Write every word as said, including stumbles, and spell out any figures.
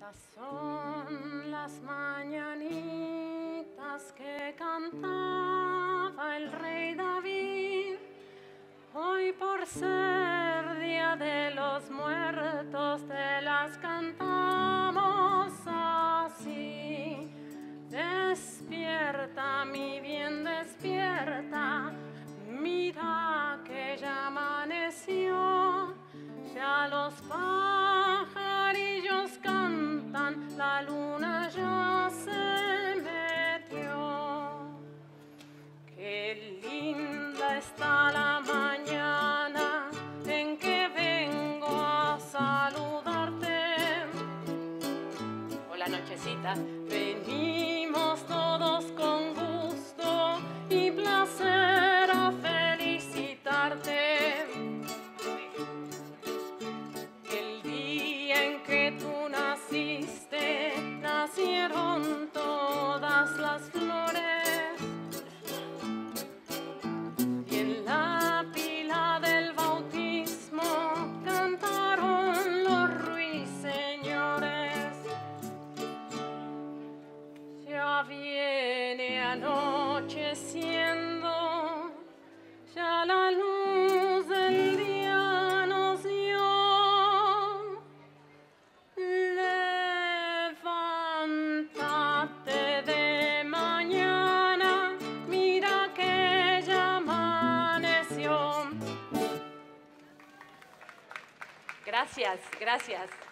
Estas son las mañanitas que cantaba el rey David. Hoy, por ser Día de los Muertos, te las cantamos así. Despierta, mi bien, despierta, mira que ya amaneció, ya los pajarillos cantan, la luna ya se metió. Qué linda está la mañana en que vengo a saludarte. Hola, nochecita, venimos todos con gusto y placer a felicitarte. El día en que tú naciste, nacieron todas las flores. Y en la pila del bautismo cantaron los ruiseñores. Ya viene anocheciendo, ya la luz del día nos dio. Levántate de mañana, mira que ya amaneció. Gracias, gracias.